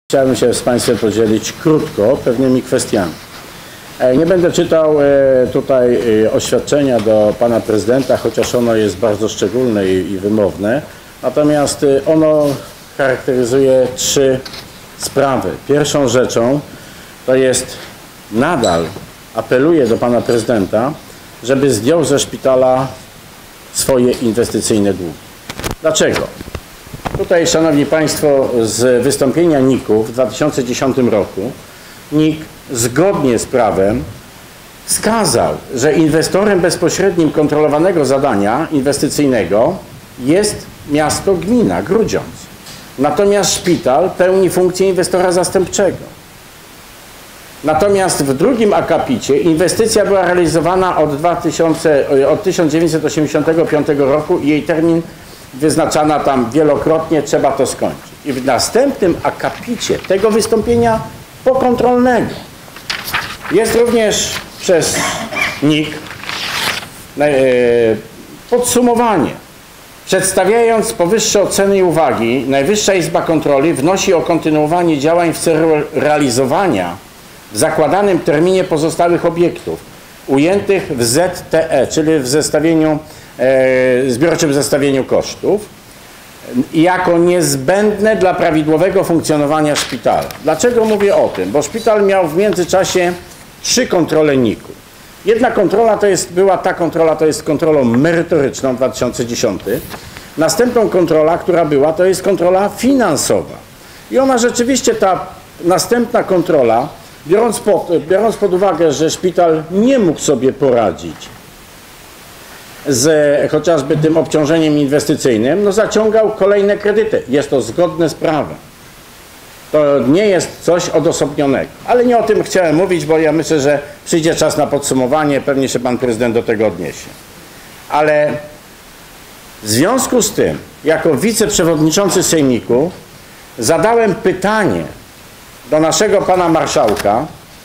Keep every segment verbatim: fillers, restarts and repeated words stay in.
Chciałbym się z Państwem podzielić krótko pewnymi kwestiami. Nie będę czytał tutaj oświadczenia do Pana Prezydenta, chociaż ono jest bardzo szczególne i wymowne. Natomiast ono charakteryzuje trzy sprawy. Pierwszą rzeczą to jest, nadal apeluję do Pana Prezydenta, żeby zdjął ze szpitala swoje inwestycyjne długi. Dlaczego? Tutaj, Szanowni Państwo, z wystąpienia N I K-u w dwa tysiące dziesiątym roku N I K zgodnie z prawem wskazał, że inwestorem bezpośrednim kontrolowanego zadania inwestycyjnego jest miasto, gmina, Grudziądz. Natomiast szpital pełni funkcję inwestora zastępczego. Natomiast w drugim akapicie inwestycja była realizowana od, dwa tysiące, od tysiąc dziewięćset osiemdziesiątego piątego roku i jej termin wyznaczana tam wielokrotnie, trzeba to skończyć. I w następnym akapicie tego wystąpienia pokontrolnego jest również przez N I K podsumowanie. Przedstawiając powyższe oceny i uwagi, Najwyższa Izba Kontroli wnosi o kontynuowanie działań w celu realizowania w zakładanym terminie pozostałych obiektów ujętych w Z T E, czyli w zestawieniu, e, zbiorczym zestawieniu kosztów, jako niezbędne dla prawidłowego funkcjonowania szpitala. Dlaczego mówię o tym? Bo szpital miał w międzyczasie trzy kontrole N I K-u. Jedna kontrola to jest, była ta kontrola, to jest kontrolą merytoryczną dwa tysiące dziesiąty. Następną kontrola, która była, to jest kontrola finansowa. I ona rzeczywiście, ta następna kontrola, biorąc pod, biorąc pod uwagę, że szpital nie mógł sobie poradzić z chociażby tym obciążeniem inwestycyjnym, no zaciągał kolejne kredyty. Jest to zgodne z prawem. To nie jest coś odosobnionego. Ale nie o tym chciałem mówić, bo ja myślę, że przyjdzie czas na podsumowanie, pewnie się Pan Prezydent do tego odniesie. Ale w związku z tym, jako wiceprzewodniczący Sejmiku, zadałem pytanie do naszego Pana Marszałka,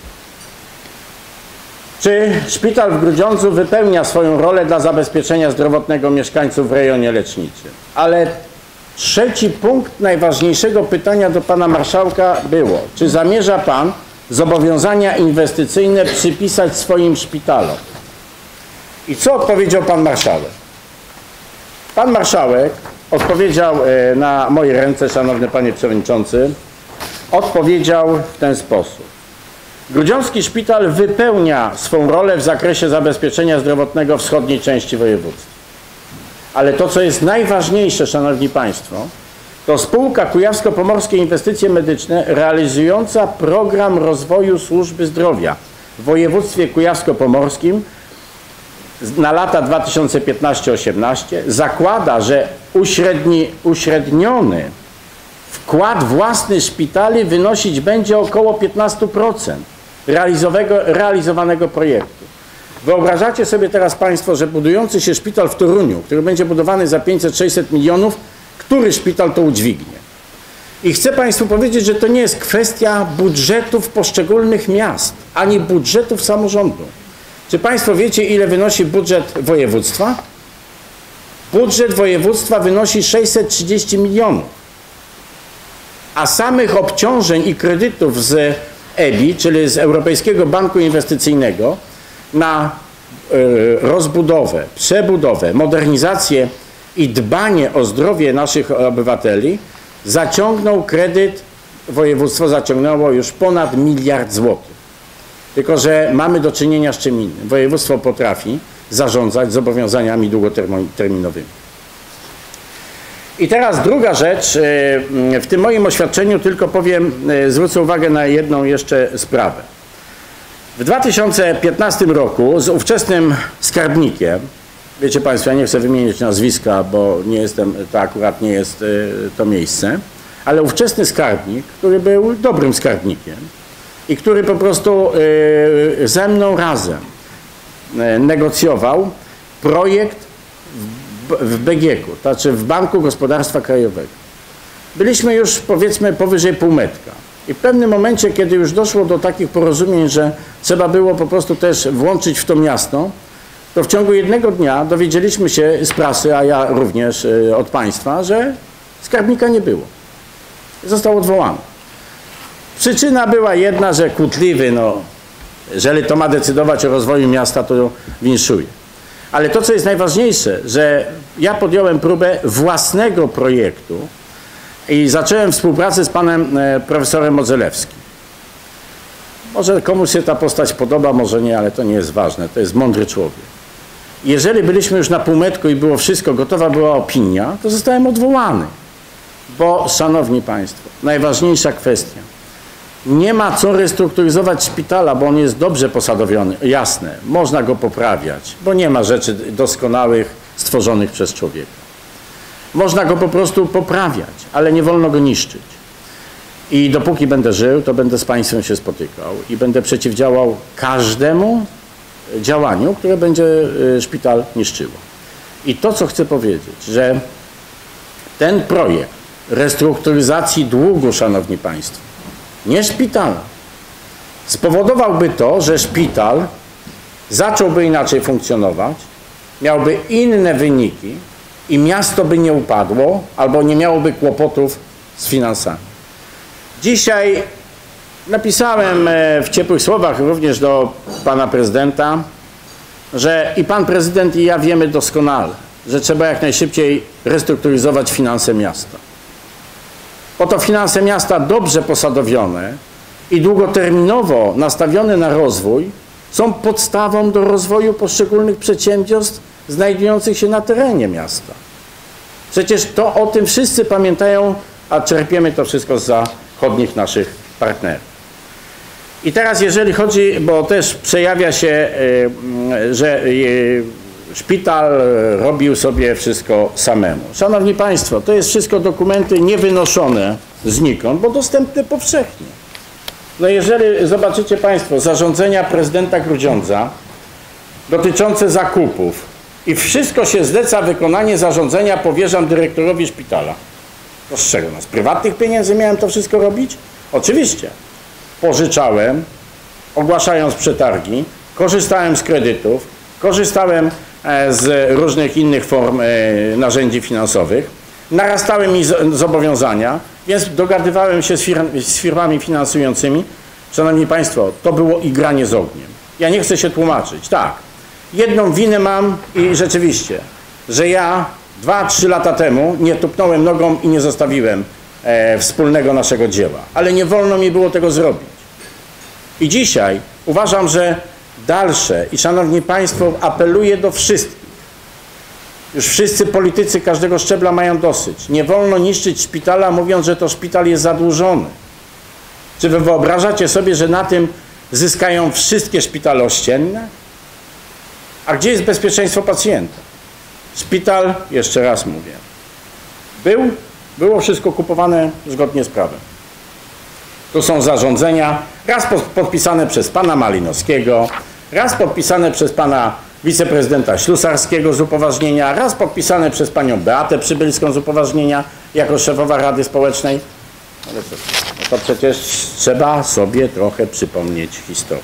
czy szpital w Grudziądzu wypełnia swoją rolę dla zabezpieczenia zdrowotnego mieszkańców w rejonie leczniczym. Ale trzeci punkt najważniejszego pytania do Pana Marszałka było, czy zamierza Pan zobowiązania inwestycyjne przypisać swoim szpitalom? I co odpowiedział Pan Marszałek? Pan Marszałek odpowiedział na moje ręce, Szanowny Panie Przewodniczący, odpowiedział w ten sposób. Grudziącki Szpital wypełnia swą rolę w zakresie zabezpieczenia zdrowotnego wschodniej części województwa. Ale to, co jest najważniejsze, Szanowni Państwo, to spółka Kujawsko-Pomorskie Inwestycje Medyczne realizująca program rozwoju służby zdrowia w województwie kujawsko-pomorskim na lata dwa tysiące piętnasty do dwa tysiące osiemnastego zakłada, że uśredni, uśredniony wkład własny szpitali wynosić będzie około piętnaście procent realizowanego projektu. Wyobrażacie sobie teraz Państwo, że budujący się szpital w Toruniu, który będzie budowany za pięćset sześćset milionów, który szpital to udźwignie? I chcę Państwu powiedzieć, że to nie jest kwestia budżetów poszczególnych miast, ani budżetów samorządu. Czy Państwo wiecie, ile wynosi budżet województwa? Budżet województwa wynosi sześćset trzydzieści milionów. A samych obciążeń i kredytów z E B I, czyli z Europejskiego Banku Inwestycyjnego, na y, rozbudowę, przebudowę, modernizację i dbanie o zdrowie naszych obywateli zaciągnął kredyt, województwo zaciągnęło już ponad miliard złotych. Tylko że mamy do czynienia z czym innym. Województwo potrafi zarządzać zobowiązaniami długoterminowymi. I teraz druga rzecz, w tym moim oświadczeniu tylko powiem, zwrócę uwagę na jedną jeszcze sprawę. W dwa tysiące piętnastym roku z ówczesnym skarbnikiem, wiecie Państwo, ja nie chcę wymienić nazwiska, bo nie jestem, to akurat nie jest to miejsce, ale ówczesny skarbnik, który był dobrym skarbnikiem i który po prostu ze mną razem negocjował projekt w B G K-u, to znaczy w Banku Gospodarstwa Krajowego. Byliśmy już, powiedzmy, powyżej półmetka. I w pewnym momencie, kiedy już doszło do takich porozumień, że trzeba było po prostu też włączyć w to miasto, to w ciągu jednego dnia dowiedzieliśmy się z prasy, a ja również od Państwa, że skarbnika nie było. Został odwołany. Przyczyna była jedna, że kłótliwy, no, jeżeli to ma decydować o rozwoju miasta, to winszuje. Ale to, co jest najważniejsze, że ja podjąłem próbę własnego projektu i zacząłem współpracę z panem e, profesorem Modzelewskim. Może komuś się ta postać podoba, może nie, ale to nie jest ważne. To jest mądry człowiek. Jeżeli byliśmy już na półmetku i było wszystko, gotowa była opinia, to zostałem odwołany. Bo, szanowni państwo, najważniejsza kwestia. Nie ma co restrukturyzować szpitala, bo on jest dobrze posadowiony. Jasne, można go poprawiać, bo nie ma rzeczy doskonałych stworzonych przez człowieka. Można go po prostu poprawiać, ale nie wolno go niszczyć. I dopóki będę żył, to będę z państwem się spotykał i będę przeciwdziałał każdemu działaniu, które będzie szpital niszczyło. I to, co chcę powiedzieć, że ten projekt restrukturyzacji długu, szanowni państwo, nie szpitala, spowodowałby to, że szpital zacząłby inaczej funkcjonować, miałby inne wyniki i miasto by nie upadło albo nie miałoby kłopotów z finansami. Dzisiaj napisałem w ciepłych słowach również do pana prezydenta, że i pan prezydent i ja wiemy doskonale, że trzeba jak najszybciej restrukturyzować finanse miasta. Oto finanse miasta dobrze posadowione i długoterminowo nastawione na rozwój są podstawą do rozwoju poszczególnych przedsiębiorstw znajdujących się na terenie miasta. Przecież to o tym wszyscy pamiętają, a czerpiemy to wszystko z zachodnich naszych partnerów. I teraz jeżeli chodzi, bo też przejawia się, że szpital robił sobie wszystko samemu. Szanowni państwo, to jest wszystko dokumenty niewynoszone znikąd, bo dostępne powszechnie. No jeżeli zobaczycie państwo zarządzenia prezydenta Grudziądza dotyczące zakupów i wszystko się zleca, wykonanie zarządzenia powierzam dyrektorowi szpitala. To z czego? No z prywatnych pieniędzy miałem to wszystko robić? Oczywiście. Pożyczałem, ogłaszając przetargi, korzystałem z kredytów, korzystałem z różnych innych form narzędzi finansowych, narastały mi zobowiązania, więc dogadywałem się z, firm, z firmami finansującymi. Szanowni państwo, to było igranie z ogniem. Ja nie chcę się tłumaczyć. Tak, jedną winę mam i rzeczywiście, że ja dwa, trzy lata temu nie tupnąłem nogą i nie zostawiłem e, wspólnego naszego dzieła. Ale nie wolno mi było tego zrobić. I dzisiaj uważam, że dalsze i szanowni państwo, apeluję do wszystkich. Już wszyscy politycy każdego szczebla mają dosyć. Nie wolno niszczyć szpitala, mówiąc, że to szpital jest zadłużony. Czy wy wyobrażacie sobie, że na tym zyskają wszystkie szpitale ościenne? A gdzie jest bezpieczeństwo pacjenta? Szpital, jeszcze raz mówię, był, było wszystko kupowane zgodnie z prawem. To są zarządzenia, raz podpisane przez pana Malinowskiego, raz podpisane przez pana wiceprezydenta Ślusarskiego z upoważnienia, raz podpisane przez panią Beatę Przybylską z upoważnienia jako szefowa Rady Społecznej. Ale co, no to przecież trzeba sobie trochę przypomnieć historię.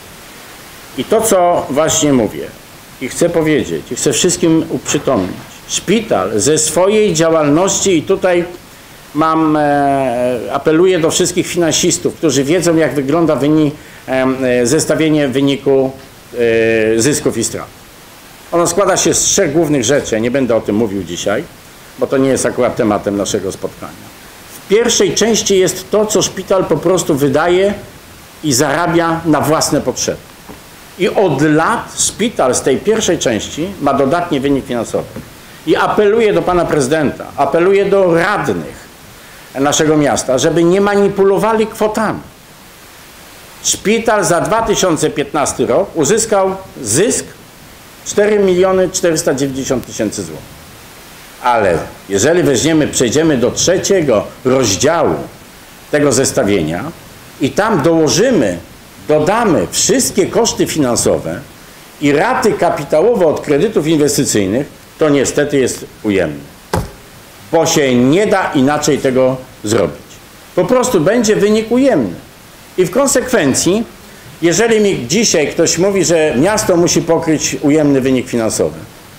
I to, co właśnie mówię i chcę powiedzieć, i chcę wszystkim uprzytomnić. Szpital ze swojej działalności i tutaj mam, e, apeluję do wszystkich finansistów, którzy wiedzą, jak wygląda wynik, e, zestawienie wyniku e, zysków i strat. Ono składa się z trzech głównych rzeczy. Ja nie będę o tym mówił dzisiaj, bo to nie jest akurat tematem naszego spotkania. W pierwszej części jest to, co szpital po prostu wydaje i zarabia na własne potrzeby. I od lat szpital z tej pierwszej części ma dodatni wynik finansowy. I apeluję do pana prezydenta, apeluję do radnych naszego miasta, żeby nie manipulowali kwotami. Szpital za dwa tysiące piętnasty rok uzyskał zysk cztery miliony czterysta dziewięćdziesiąt tysięcy złotych. Ale jeżeli weźmiemy, przejdziemy do trzeciego rozdziału tego zestawienia i tam dołożymy, dodamy wszystkie koszty finansowe i raty kapitałowe od kredytów inwestycyjnych, to niestety jest ujemny. Bo się nie da inaczej tego zrobić. Po prostu będzie wynik ujemny. I w konsekwencji, jeżeli mi dzisiaj ktoś mówi, że miasto musi pokryć ujemny wynik finansowy,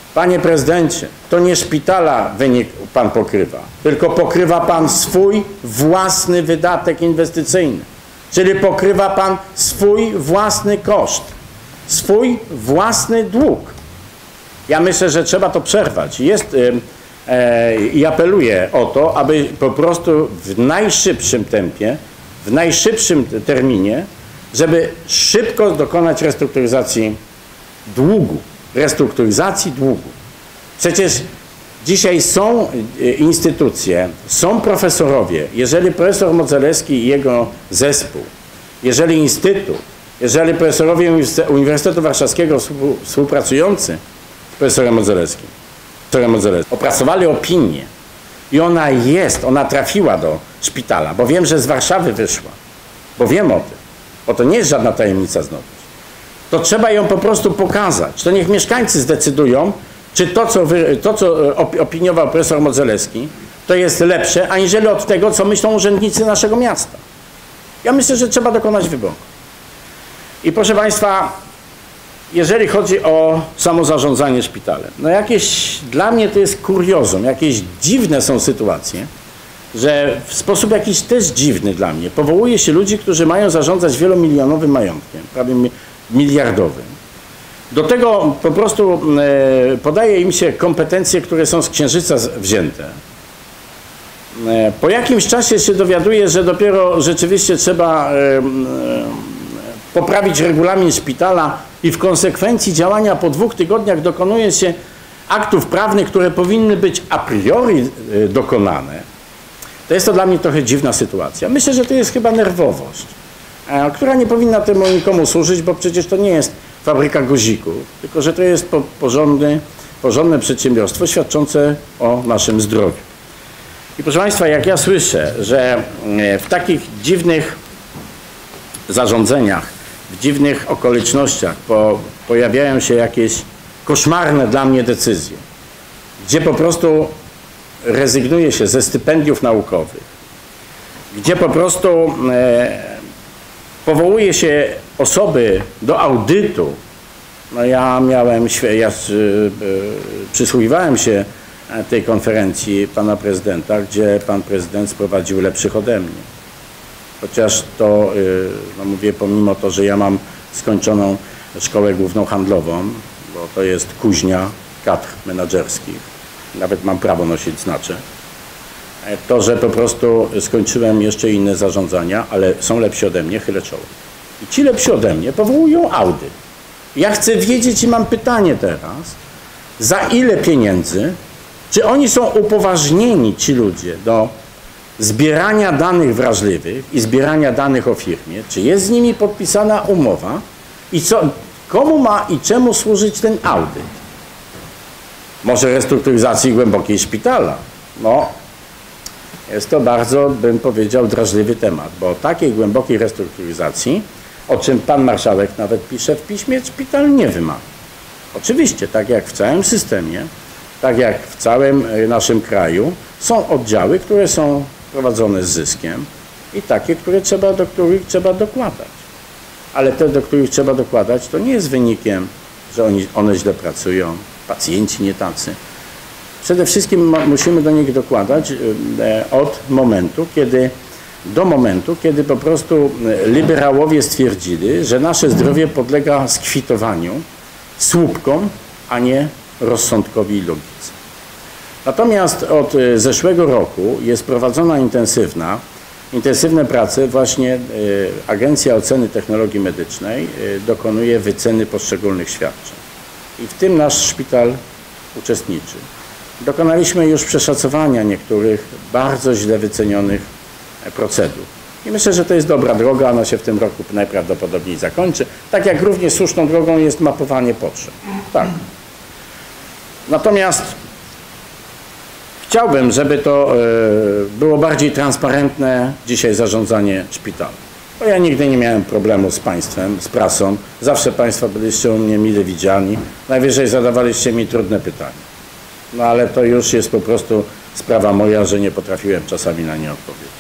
Panie prezydencie, to nie szpitala wynik pan pokrywa, tylko pokrywa pan swój własny wydatek inwestycyjny. Czyli pokrywa pan swój własny koszt, swój własny dług. Ja myślę, że trzeba to przerwać. Jest, e, i apeluję o to, aby po prostu w najszybszym tempie, w najszybszym terminie, żeby szybko dokonać restrukturyzacji długu. Restrukturyzacji długu. Przecież dzisiaj są instytucje, są profesorowie. Jeżeli profesor Modzelewski i jego zespół, jeżeli instytut, jeżeli profesorowie Uniwersytetu Warszawskiego współpracujący z profesorem Modzelewskim, profesorem Modzelewskim opracowali opinię i ona jest, ona trafiła do szpitala, bo wiem, że z Warszawy wyszła, bo wiem o tym, bo to nie jest żadna tajemnica znowu. To trzeba ją po prostu pokazać. To niech mieszkańcy zdecydują, czy to, co, wy, to, co opiniował profesor Modzelewski, to jest lepsze, aniżeli od tego, co myślą urzędnicy naszego miasta. Ja myślę, że trzeba dokonać wyboru. I proszę Państwa, jeżeli chodzi o samozarządzanie szpitalem, no jakieś, dla mnie to jest kuriozum, jakieś dziwne są sytuacje, że w sposób jakiś też dziwny dla mnie powołuje się ludzi, którzy mają zarządzać wielomilionowym majątkiem, prawie miliardowym. Do tego po prostu e, podaje im się kompetencje, które są z księżyca wzięte. E, po jakimś czasie się dowiaduje, że dopiero rzeczywiście trzeba e, e, poprawić regulamin szpitala i w konsekwencji działania po dwóch tygodniach dokonuje się aktów prawnych, które powinny być a priori e, dokonane. To jest to dla mnie trochę dziwna sytuacja. Myślę, że to jest chyba nerwowość, e, która nie powinna temu nikomu służyć, bo przecież to nie jest fabryka guzików, tylko że to jest po, porządny, porządne przedsiębiorstwo świadczące o naszym zdrowiu. I proszę Państwa, jak ja słyszę, że w takich dziwnych zarządzeniach, w dziwnych okolicznościach po, pojawiają się jakieś koszmarne dla mnie decyzje, gdzie po prostu rezygnuje się ze stypendiów naukowych, gdzie po prostu e, powołuje się osoby do audytu. No ja miałem, ja y, y, przysłuchiwałem się tej konferencji pana prezydenta, gdzie pan prezydent sprowadził lepszych ode mnie. Chociaż to, y, no mówię, pomimo to, że ja mam skończoną szkołę główną handlową, bo to jest kuźnia kadr menadżerskich, nawet mam prawo nosić znaczek, to, że po prostu skończyłem jeszcze inne zarządzania, ale są lepsi ode mnie, chylę czoło. I ci lepsi ode mnie powołują audyt. Ja chcę wiedzieć i mam pytanie teraz, za ile pieniędzy, czy oni są upoważnieni, ci ludzie, do zbierania danych wrażliwych i zbierania danych o firmie, czy jest z nimi podpisana umowa i co, komu ma i czemu służyć ten audyt? Może restrukturyzacji głębokiej szpitala? No, jest to bardzo, bym powiedział, drażliwy temat, bo o takiej głębokiej restrukturyzacji, o czym pan marszałek nawet pisze w piśmie, szpital nie wymaga. Oczywiście, tak jak w całym systemie, tak jak w całym naszym kraju, są oddziały, które są prowadzone z zyskiem i takie, które trzeba, do których trzeba dokładać. Ale te, do których trzeba dokładać, to nie jest wynikiem, że oni, one źle pracują, pacjenci nie tacy. Przede wszystkim musimy do nich dokładać od momentu, kiedy, do momentu, kiedy po prostu liberałowie stwierdzili, że nasze zdrowie podlega skwitowaniu słupkom, a nie rozsądkowi i logice. Natomiast od zeszłego roku jest prowadzona intensywna, intensywne prace, właśnie Agencja Oceny Technologii Medycznej dokonuje wyceny poszczególnych świadczeń. I w tym nasz szpital uczestniczy. Dokonaliśmy już przeszacowania niektórych bardzo źle wycenionych procedur. I myślę, że to jest dobra droga, ona się w tym roku najprawdopodobniej zakończy. Tak jak równie słuszną drogą jest mapowanie potrzeb. Tak. Natomiast chciałbym, żeby to było bardziej transparentne dzisiaj zarządzanie szpitalem. Bo ja nigdy nie miałem problemu z państwem, z prasą. Zawsze państwo byliście u mnie mile widziani. Najwyżej zadawaliście mi trudne pytania. No ale to już jest po prostu sprawa moja, że nie potrafiłem czasami na nie odpowiedzieć.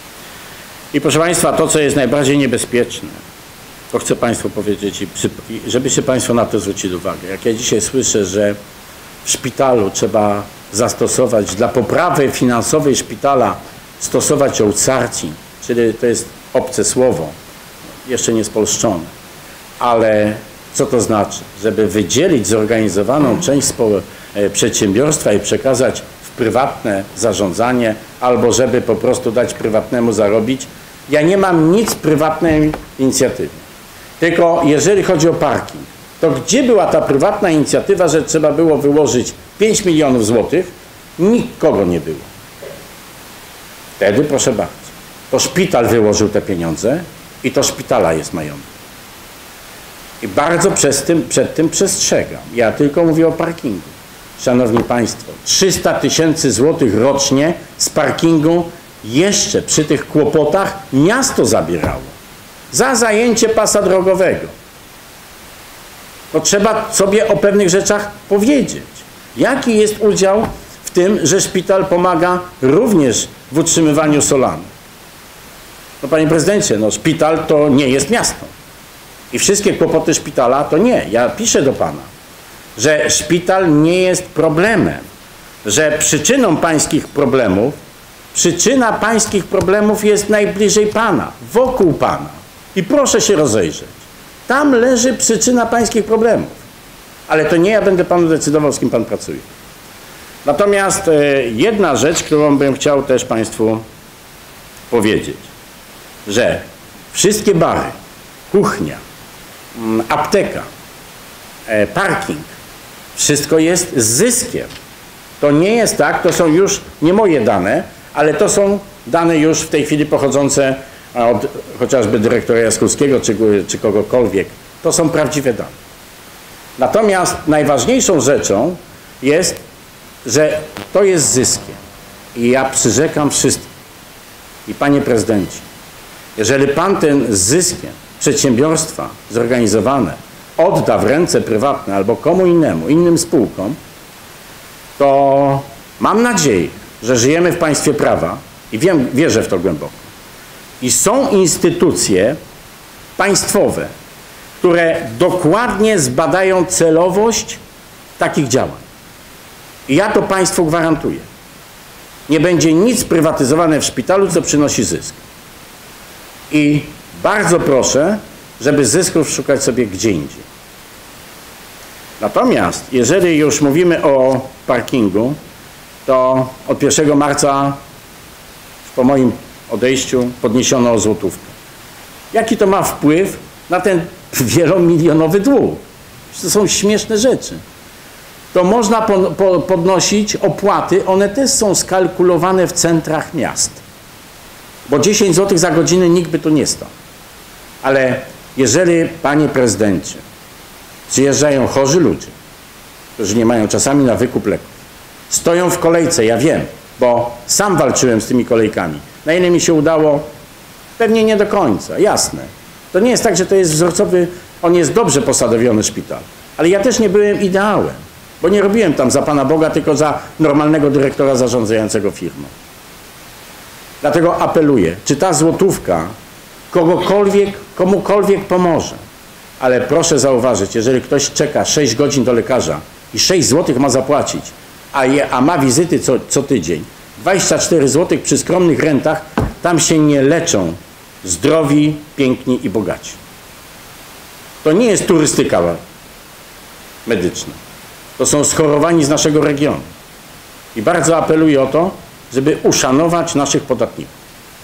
I proszę Państwa, to co jest najbardziej niebezpieczne, to chcę Państwu powiedzieć i żebyście Państwo na to zwrócili uwagę. Jak ja dzisiaj słyszę, że w szpitalu trzeba zastosować, dla poprawy finansowej szpitala stosować outsourcing, czyli to jest obce słowo, jeszcze nie spolszczone, ale co to znaczy? Żeby wydzielić zorganizowaną część przedsiębiorstwa i przekazać w prywatne zarządzanie, albo żeby po prostu dać prywatnemu zarobić. Ja nie mam nic prywatnej inicjatywy. Tylko jeżeli chodzi o parking, to gdzie była ta prywatna inicjatywa, że trzeba było wyłożyć pięć milionów złotych? Nikogo nie było. Wtedy, proszę bardzo, to szpital wyłożył te pieniądze i to szpitala jest majątek. I bardzo przed tym, przed tym przestrzegam. Ja tylko mówię o parkingu. Szanowni Państwo, trzysta tysięcy złotych rocznie z parkingu jeszcze przy tych kłopotach miasto zabierało. Za zajęcie pasa drogowego. To trzeba sobie o pewnych rzeczach powiedzieć. Jaki jest udział w tym, że szpital pomaga również w utrzymywaniu Solanu? No panie prezydencie, no szpital to nie jest miasto. I wszystkie kłopoty szpitala to nie. Ja piszę do pana, że szpital nie jest problemem, że przyczyną pańskich problemów, przyczyna pańskich problemów jest najbliżej pana, wokół pana. I proszę się rozejrzeć. Tam leży przyczyna pańskich problemów. Ale to nie ja będę panu decydował, z kim pan pracuje. Natomiast e, jedna rzecz, którą bym chciał też państwu powiedzieć, że wszystkie bary, kuchnia, m, apteka, e, parking, wszystko jest z zyskiem. To nie jest tak, to są już nie moje dane, ale to są dane już w tej chwili pochodzące od chociażby dyrektora Jaskowskiego czy, czy kogokolwiek. To są prawdziwe dane. Natomiast najważniejszą rzeczą jest, że to jest zyskiem. I ja przyrzekam wszystkim. I panie prezydencie, jeżeli pan ten z zyskiem przedsiębiorstwa zorganizowane odda w ręce prywatne albo komu innemu, innym spółkom, to mam nadzieję, że żyjemy w państwie prawa i wiem, wierzę w to głęboko. I są instytucje państwowe, które dokładnie zbadają celowość takich działań. I ja to państwu gwarantuję. Nie będzie nic prywatyzowane w szpitalu, co przynosi zysk. I bardzo proszę, żeby zysków szukać sobie gdzie indziej. Natomiast jeżeli już mówimy o parkingu, to od pierwszego marca po moim odejściu podniesiono o złotówkę. Jaki to ma wpływ na ten wielomilionowy dług? To są śmieszne rzeczy. To można po, po, podnosić opłaty, one też są skalkulowane w centrach miast. Bo dziesięć złotych za godzinę nikt by tu nie stał. Ale jeżeli, panie prezydencie, przyjeżdżają chorzy ludzie, którzy nie mają czasami na wykup leków, stoją w kolejce, ja wiem, bo sam walczyłem z tymi kolejkami. Na ile mi się udało? Pewnie nie do końca, jasne. To nie jest tak, że to jest wzorcowy, on jest dobrze posadowiony szpital. Ale ja też nie byłem ideałem, bo nie robiłem tam za Pana Boga, tylko za normalnego dyrektora zarządzającego firmą. Dlatego apeluję, czy ta złotówka kogokolwiek, komukolwiek pomoże. Ale proszę zauważyć, jeżeli ktoś czeka sześć godzin do lekarza i sześć złotych ma zapłacić, a, je, a ma wizyty co, co tydzień, dwadzieścia cztery złotych przy skromnych rentach, tam się nie leczą zdrowi, piękni i bogaci. To nie jest turystyka medyczna. To są schorowani z naszego regionu. I bardzo apeluję o to, żeby uszanować naszych podatników.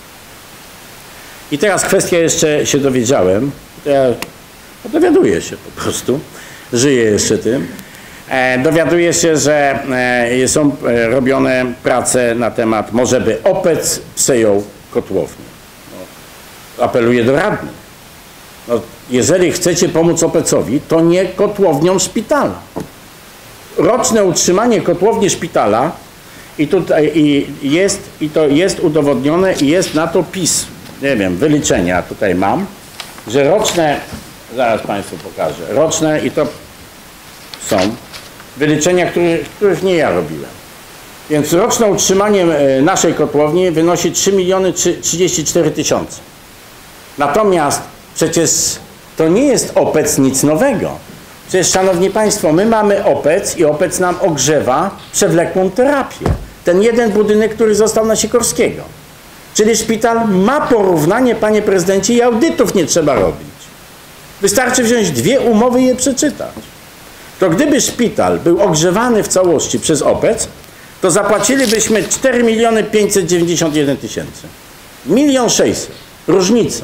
I teraz kwestia jeszcze się dowiedziałem, to ja dowiaduję się po prostu, żyję jeszcze tym, e, dowiaduję się, że e, są e, robione prace na temat, może by O P E C przejął kotłownię. No, apeluję do radnych. No, jeżeli chcecie pomóc O P E C-owi, to nie kotłownią szpitala. Roczne utrzymanie kotłowni szpitala i tutaj i jest, i to jest udowodnione i jest na to PiS. Nie wiem, wyliczenia tutaj mam, że roczne, zaraz Państwu pokażę, roczne i to są wyliczenia, których, których nie ja robiłem. Więc roczne utrzymanie naszej kotłowni wynosi trzy miliony trzydzieści cztery tysiące. Natomiast przecież to nie jest O P E C nic nowego. Przecież, szanowni państwo, my mamy O P E C i O P E C nam ogrzewa przewlekłą terapię. Ten jeden budynek, który został na Sikorskiego. Czyli szpital ma porównanie, panie prezydencie, i audytów nie trzeba robić. Wystarczy wziąć dwie umowy i je przeczytać. To gdyby szpital był ogrzewany w całości przez O P E C, to zapłacilibyśmy cztery miliony pięćset dziewięćdziesiąt jeden tysięcy. Milion sześćset. Różnica.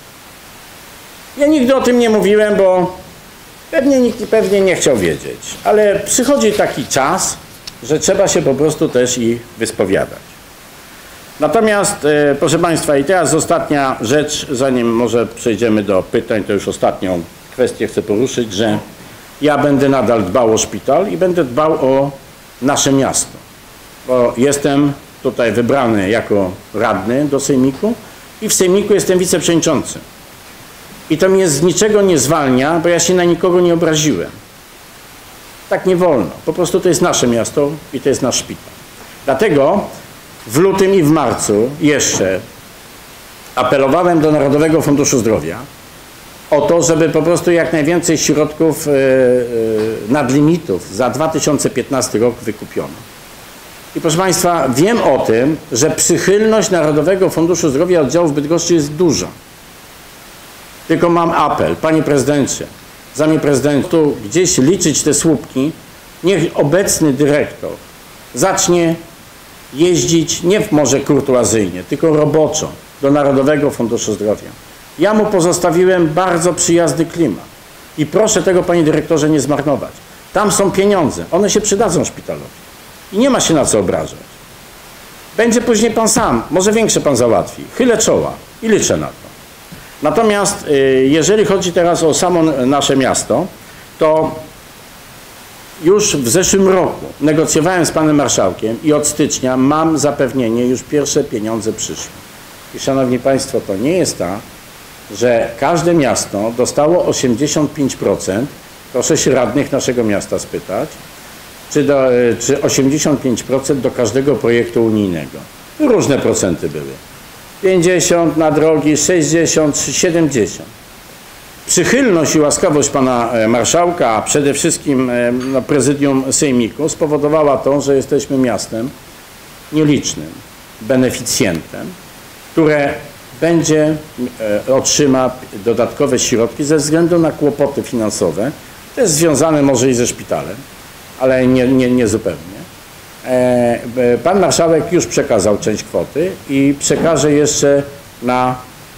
Ja nigdy o tym nie mówiłem, bo pewnie nikt pewnie nie chciał wiedzieć. Ale przychodzi taki czas, że trzeba się po prostu też i wyspowiadać. Natomiast, e, proszę państwa, i teraz ostatnia rzecz, zanim może przejdziemy do pytań, to już ostatnią kwestię chcę poruszyć, że ja będę nadal dbał o szpital i będę dbał o nasze miasto. Bo jestem tutaj wybrany jako radny do sejmiku i w sejmiku jestem wiceprzewodniczącym. I to mnie z niczego nie zwalnia, bo ja się na nikogo nie obraziłem. Tak nie wolno. Po prostu to jest nasze miasto i to jest nasz szpital. Dlatego w lutym i w marcu jeszcze apelowałem do Narodowego Funduszu Zdrowia o to, żeby po prostu jak najwięcej środków yy, yy, nadlimitów za dwa tysiące piętnasty rok wykupiono. I proszę państwa, wiem o tym, że przychylność Narodowego Funduszu Zdrowia oddziału w Bydgoszczy jest duża. Tylko mam apel, panie prezydencie, zamiast prezydentu gdzieś liczyć te słupki, niech obecny dyrektor zacznie jeździć nie może kurtuazyjnie, tylko roboczo do Narodowego Funduszu Zdrowia. Ja mu pozostawiłem bardzo przyjazny klimat i proszę tego, panie dyrektorze, nie zmarnować. Tam są pieniądze, one się przydadzą szpitalowi i nie ma się na co obrażać. Będzie później pan sam, może większe pan załatwi. Chylę czoła i liczę na to. Natomiast jeżeli chodzi teraz o samo nasze miasto, to już w zeszłym roku negocjowałem z panem marszałkiem i od stycznia mam zapewnienie, już pierwsze pieniądze przyszły. I szanowni państwo, to nie jest tak, że każde miasto dostało osiemdziesiąt pięć procent, proszę się radnych naszego miasta spytać, czy, do, czy osiemdziesiąt pięć procent do każdego projektu unijnego. Różne procenty były. pięćdziesiąt na drogi, sześćdziesiąt, siedemdziesiąt. Przychylność i łaskawość pana marszałka, a przede wszystkim no, prezydium sejmiku spowodowała to, że jesteśmy miastem nielicznym beneficjentem, które będzie, e, otrzyma dodatkowe środki ze względu na kłopoty finansowe, też związane może i ze szpitalem, ale nie, nie, nie zupełnie. E, pan marszałek już przekazał część kwoty i przekaże jeszcze na,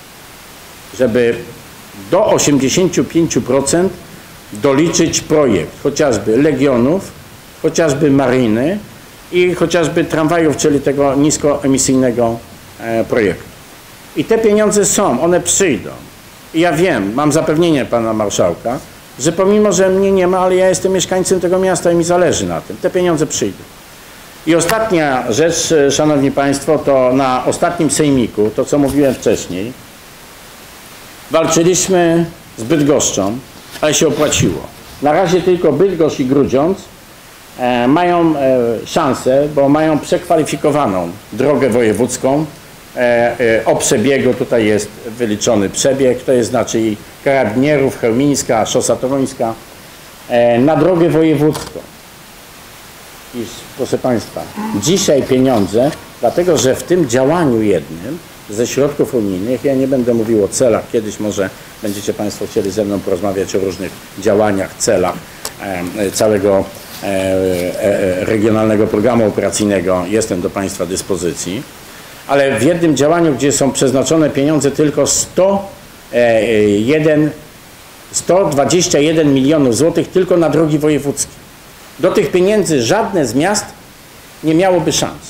żeby do osiemdziesięciu pięciu procent doliczyć projekt, chociażby Legionów, chociażby Mariny i chociażby tramwajów, czyli tego niskoemisyjnego e, projektu. I te pieniądze są, one przyjdą. I ja wiem, mam zapewnienie pana marszałka, że pomimo, że mnie nie ma, ale ja jestem mieszkańcem tego miasta i mi zależy na tym. Te pieniądze przyjdą. I ostatnia rzecz, szanowni państwo, to na ostatnim sejmiku, to co mówiłem wcześniej, walczyliśmy z Bydgoszczą, ale się opłaciło. Na razie tylko Bydgoszcz i Grudziądz e, mają e, szansę, bo mają przekwalifikowaną drogę wojewódzką. E, e, o przebiegu tutaj jest wyliczony przebieg, to jest znaczy i Karabinierów, Chełmińska, Szosa Toruńska, e, na drogę wojewódzką. I proszę państwa, dzisiaj pieniądze, dlatego że w tym działaniu jednym ze środków unijnych, ja nie będę mówił o celach, kiedyś może będziecie państwo chcieli ze mną porozmawiać o różnych działaniach, celach e, całego e, e, regionalnego programu operacyjnego, jestem do państwa dyspozycji, ale w jednym działaniu, gdzie są przeznaczone pieniądze tylko sto jeden, sto dwadzieścia jeden milionów złotych tylko na drogi wojewódzkie. Do tych pieniędzy żadne z miast nie miałoby szans.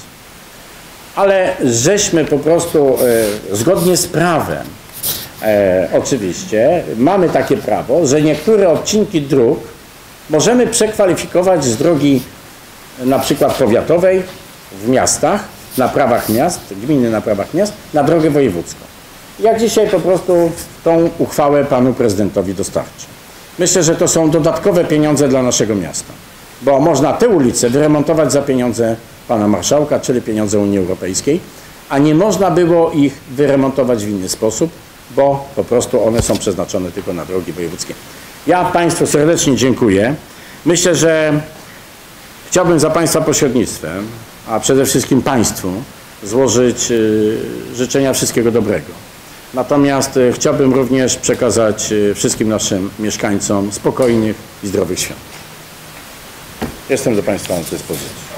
Ale żeśmy po prostu e, zgodnie z prawem, e, oczywiście, mamy takie prawo, że niektóre odcinki dróg możemy przekwalifikować z drogi na przykład powiatowej w miastach, na prawach miast, gminy na prawach miast, na drogę wojewódzką. Ja dzisiaj po prostu tą uchwałę panu prezydentowi dostarczę. Myślę, że to są dodatkowe pieniądze dla naszego miasta, bo można te ulice wyremontować za pieniądze pana marszałka, czyli pieniądze Unii Europejskiej, a nie można było ich wyremontować w inny sposób, bo po prostu one są przeznaczone tylko na drogi wojewódzkie. Ja Państwu serdecznie dziękuję. Myślę, że chciałbym za Państwa pośrednictwem, a przede wszystkim Państwu, złożyć życzenia wszystkiego dobrego. Natomiast chciałbym również przekazać wszystkim naszym mieszkańcom spokojnych i zdrowych świąt. Jestem do Państwa dyspozycji.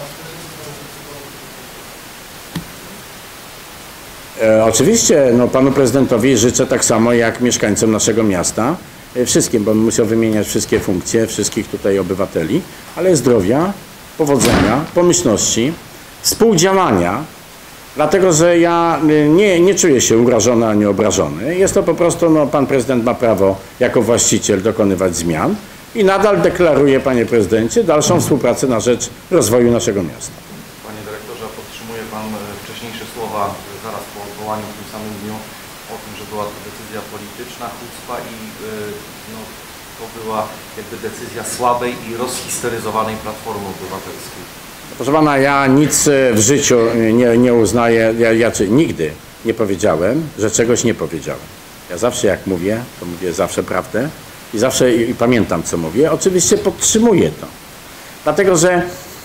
E, oczywiście no, Panu Prezydentowi życzę tak samo jak mieszkańcom naszego miasta, e, wszystkim, bo musiał wymieniać wszystkie funkcje, wszystkich tutaj obywateli, ale zdrowia, powodzenia, pomyślności, współdziałania, dlatego że ja nie, nie czuję się urażony ani obrażony. Jest to po prostu, no, Pan Prezydent ma prawo jako właściciel dokonywać zmian i nadal deklaruje, Panie Prezydencie, dalszą współpracę na rzecz rozwoju naszego miasta. Panie Dyrektorze, podtrzymuje Pan wcześniejsze słowa zaraz po odwołaniu w tym samym dniu o tym, że była to decyzja polityczna, chucpa i no, to była jakby decyzja słabej i rozhistoryzowanej Platformy Obywatelskiej. Proszę Pana, ja nic w życiu nie, nie uznaję, ja, ja czy, nigdy nie powiedziałem, że czegoś nie powiedziałem. Ja zawsze jak mówię, to mówię zawsze prawdę i zawsze i, i pamiętam, co mówię. Oczywiście podtrzymuję to, dlatego że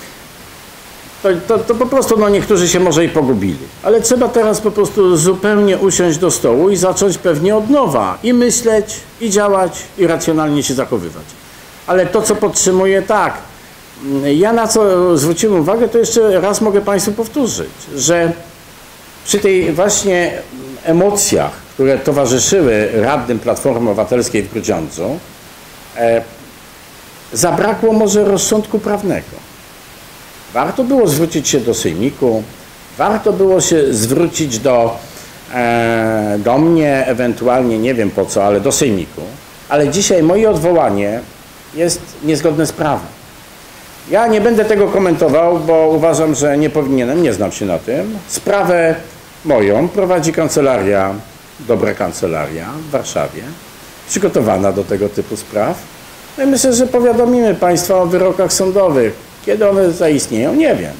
to, to, to po prostu no, niektórzy się może i pogubili, ale trzeba teraz po prostu zupełnie usiąść do stołu i zacząć pewnie od nowa i myśleć, i działać, i racjonalnie się zachowywać. Ale to, co podtrzymuję, tak. Ja na co zwróciłem uwagę, to jeszcze raz mogę Państwu powtórzyć, że przy tej właśnie emocjach, które towarzyszyły radnym Platformy Obywatelskiej w Grudziądzu, e, zabrakło może rozsądku prawnego. Warto było zwrócić się do Sejmiku, warto było się zwrócić do, e, do mnie, ewentualnie nie wiem po co, ale do Sejmiku, ale dzisiaj moje odwołanie jest niezgodne z prawem. Ja nie będę tego komentował, bo uważam, że nie powinienem, nie znam się na tym. Sprawę moją prowadzi kancelaria, dobra kancelaria w Warszawie, przygotowana do tego typu spraw. No i myślę, że powiadomimy Państwa o wyrokach sądowych. Kiedy one zaistnieją, nie wiem.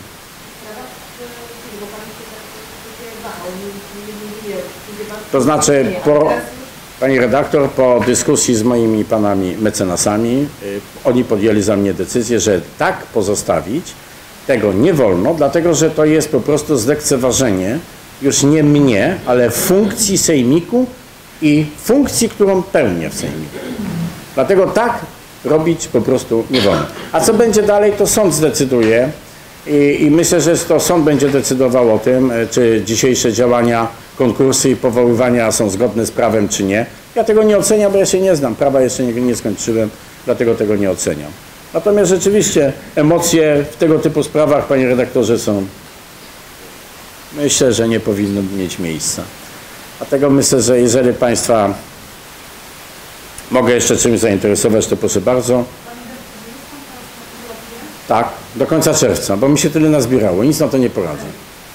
To znaczy, po, Pani redaktor, po dyskusji z moimi panami mecenasami, y, oni podjęli za mnie decyzję, że tak pozostawić tego nie wolno, dlatego że to jest po prostu zlekceważenie już nie mnie, ale funkcji Sejmiku i funkcji, którą pełnię w Sejmiku. Dlatego tak robić po prostu nie wolno. A co będzie dalej, to sąd zdecyduje i, i myślę, że to sąd będzie decydował o tym, czy dzisiejsze działania, konkursy i powoływania są zgodne z prawem, czy nie. Ja tego nie oceniam, bo ja się nie znam. Prawa jeszcze nie, nie skończyłem, dlatego tego nie oceniam. Natomiast rzeczywiście emocje w tego typu sprawach, panie redaktorze, są, myślę, że nie powinny mieć miejsca. Dlatego myślę, że jeżeli Państwa mogę jeszcze czymś zainteresować, to proszę bardzo. Tak, do końca czerwca, bo mi się tyle nazbierało, nic na to nie poradzę.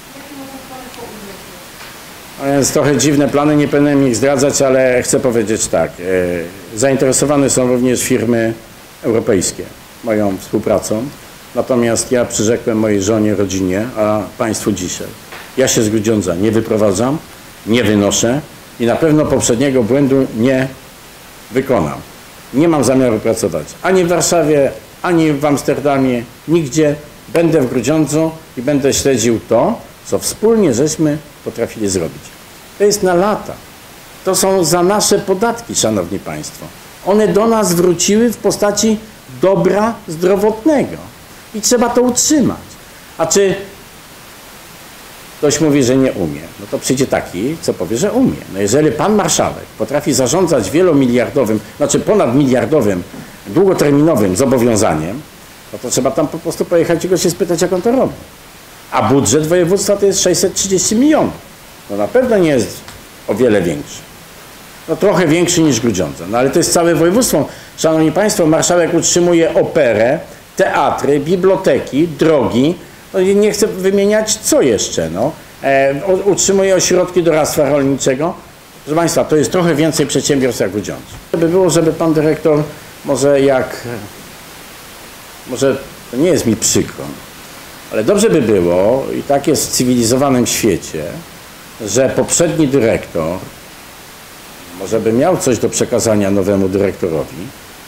A więc trochę dziwne plany, nie powinienem ich zdradzać, ale chcę powiedzieć tak. E, zainteresowane są również firmy europejskie moją współpracą. Natomiast ja przyrzekłem mojej żonie, rodzinie, a Państwu dzisiaj. Ja się z Grudziądza nie wyprowadzam, nie wynoszę i na pewno poprzedniego błędu nie wykonam. Nie mam zamiaru pracować ani w Warszawie, ani w Amsterdamie, nigdzie. Będę w Grudziądzu i będę śledził to, co wspólnie żeśmy potrafili zrobić. To jest na lata. To są za nasze podatki, szanowni państwo. One do nas wróciły w postaci dobra zdrowotnego. I trzeba to utrzymać. A czy ktoś mówi, że nie umie, no to przyjdzie taki, co powie, że umie. No jeżeli pan marszałek potrafi zarządzać wielomiliardowym, znaczy ponadmiliardowym, długoterminowym zobowiązaniem, no to trzeba tam po prostu pojechać i go się spytać, jak on to robi. A budżet województwa to jest sześćset trzydzieści milionów. No na pewno nie jest o wiele większy. No trochę większy niż Grudziądza. No ale to jest całe województwo. Szanowni państwo, marszałek utrzymuje operę, teatry, biblioteki, drogi. No nie chcę wymieniać, co jeszcze. No. E, utrzymuje ośrodki doradztwa rolniczego. Proszę państwa, to jest trochę więcej przedsiębiorstw jak Grudziądz. Żeby było, żeby pan dyrektor może jak... Może to nie jest mi przykro, ale dobrze by było, i tak jest w cywilizowanym świecie, że poprzedni dyrektor może by miał coś do przekazania nowemu dyrektorowi,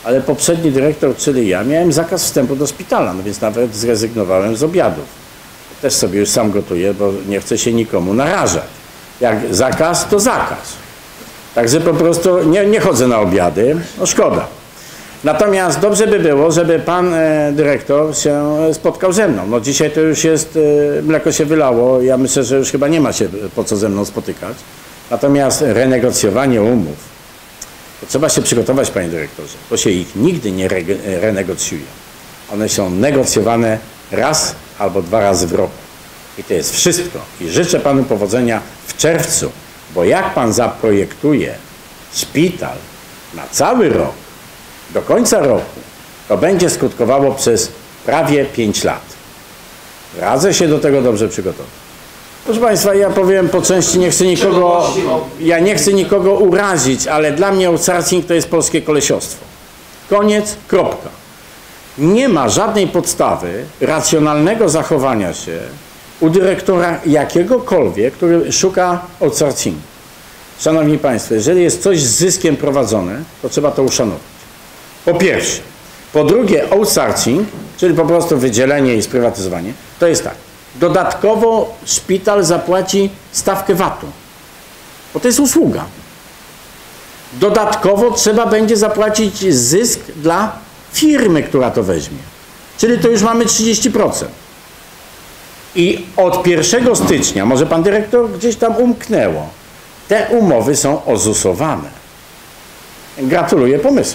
ale poprzedni dyrektor, czyli ja, miałem zakaz wstępu do szpitala, no więc nawet zrezygnowałem z obiadów. Też sobie już sam gotuję, bo nie chcę się nikomu narażać. Jak zakaz, to zakaz. Także po prostu nie, nie chodzę na obiady, no szkoda. Natomiast dobrze by było, żeby pan e, dyrektor się spotkał ze mną. No dzisiaj to już jest, e, mleko się wylało, ja myślę, że już chyba nie ma się po co ze mną spotykać. Natomiast renegocjowanie umów, to trzeba się przygotować, panie dyrektorze, to się ich nigdy nie re, renegocjuje. One są negocjowane raz albo dwa razy w roku. I to jest wszystko. I życzę panu powodzenia w czerwcu, bo jak pan zaprojektuje szpital na cały rok, do końca roku, to będzie skutkowało przez prawie pięć lat. Radzę się do tego dobrze przygotować. Proszę państwa, ja powiem po części, nie chcę nikogo, ja nie chcę nikogo urazić, ale dla mnie outsourcing to jest polskie kolesiostwo. Koniec, kropka. Nie ma żadnej podstawy racjonalnego zachowania się u dyrektora jakiegokolwiek, który szuka outsourcingu. Szanowni państwo, jeżeli jest coś z zyskiem prowadzone, to trzeba to uszanować. Po pierwsze. Po drugie, outsourcing, czyli po prostu wydzielenie i sprywatyzowanie, to jest tak. Dodatkowo szpital zapłaci stawkę vatu, bo to jest usługa. Dodatkowo trzeba będzie zapłacić zysk dla firmy, która to weźmie. Czyli to już mamy trzydzieści procent. I od pierwszego stycznia, może pan dyrektor gdzieś tam umknęło, te umowy są ozusowane. Gratuluję pomysłu.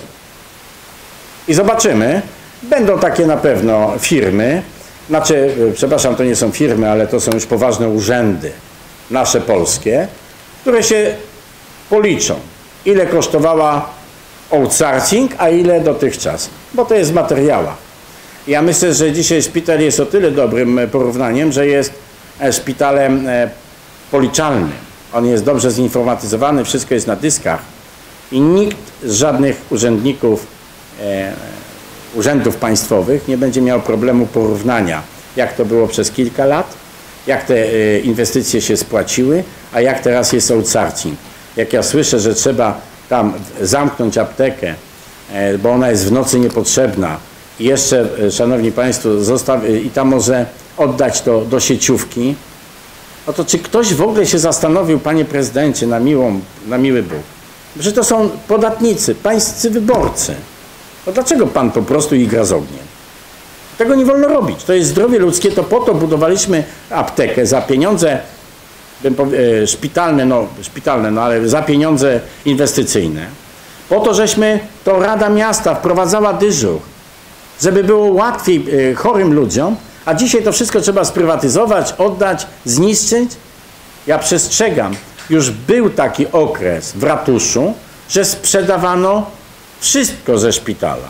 I zobaczymy, będą takie na pewno firmy, znaczy, przepraszam, to nie są firmy, ale to są już poważne urzędy nasze polskie, które się policzą, ile kosztowała outsourcing, a ile dotychczas, bo to jest w materiałach. Ja myślę, że dzisiaj szpital jest o tyle dobrym porównaniem, że jest szpitalem policzalnym. On jest dobrze zinformatyzowany, wszystko jest na dyskach i nikt z żadnych urzędników, e, urzędów państwowych nie będzie miał problemu porównania, jak to było przez kilka lat, jak te e, inwestycje się spłaciły, a jak teraz jest outsourcing. Jak ja słyszę, że trzeba tam zamknąć aptekę, e, bo ona jest w nocy niepotrzebna i jeszcze, e, szanowni państwo, zostaw, e, i tam może oddać to do sieciówki, no to czy ktoś w ogóle się zastanowił, panie prezydencie, na, miłą, na miły Bóg, że to są podatnicy, pańscy wyborcy. No dlaczego pan po prostu igra z ogniem? Tego nie wolno robić. To jest zdrowie ludzkie, to po to budowaliśmy aptekę za pieniądze bym powie, szpitalne, no, szpitalne, no ale za pieniądze inwestycyjne. Po to, żeśmy, to Rada Miasta wprowadzała dyżur, żeby było łatwiej chorym ludziom, a dzisiaj to wszystko trzeba sprywatyzować, oddać, zniszczyć. Ja przestrzegam, już był taki okres w ratuszu, że sprzedawano wszystko ze szpitala.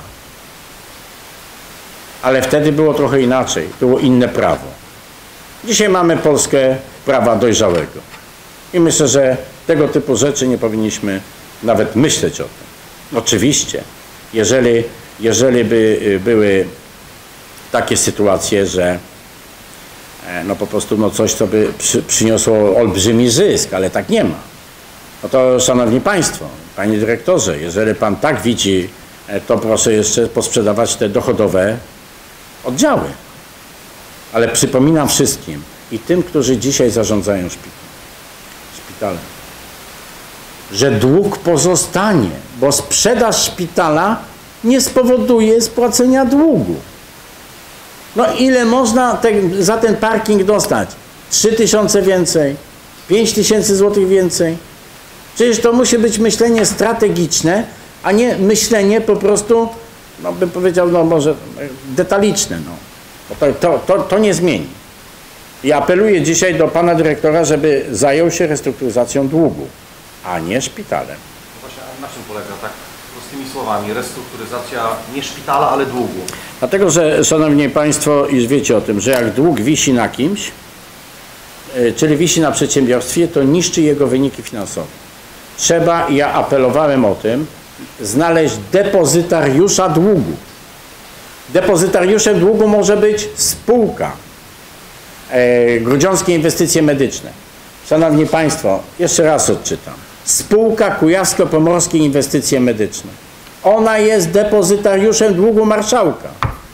Ale wtedy było trochę inaczej, było inne prawo. Dzisiaj mamy Polskę prawa dojrzałego. I myślę, że tego typu rzeczy nie powinniśmy nawet myśleć o tym. Oczywiście, jeżeli, jeżeli by były takie sytuacje, że no po prostu no coś, co by przy, przyniosło olbrzymi zysk, ale tak nie ma. No to, szanowni państwo, panie dyrektorze, jeżeli pan tak widzi, to proszę jeszcze posprzedawać te dochodowe oddziały. Ale przypominam wszystkim i tym, którzy dzisiaj zarządzają szpitalem, że dług pozostanie, bo sprzedaż szpitala nie spowoduje spłacenia długu. No ile można te, za ten parking dostać? trzy tysiące więcej? pięć tysięcy złotych więcej? Przecież to musi być myślenie strategiczne, a nie myślenie po prostu, no bym powiedział, no może detaliczne. No. To, to, to, to nie zmieni. I apeluję dzisiaj do pana dyrektora, żeby zajął się restrukturyzacją długu, a nie szpitalem. No właśnie, na czym polega tak prostymi słowami restrukturyzacja nie szpitala, ale długu? Dlatego, że szanowni państwo, już wiecie o tym, że jak dług wisi na kimś, czyli wisi na przedsiębiorstwie, to niszczy jego wyniki finansowe. Trzeba, ja apelowałem o tym, znaleźć depozytariusza długu. Depozytariuszem długu może być spółka e, Grudziąckie Inwestycje Medyczne. Szanowni państwo, jeszcze raz odczytam. Spółka Kujawsko-Pomorskie Inwestycje Medyczne. Ona jest depozytariuszem długu marszałka.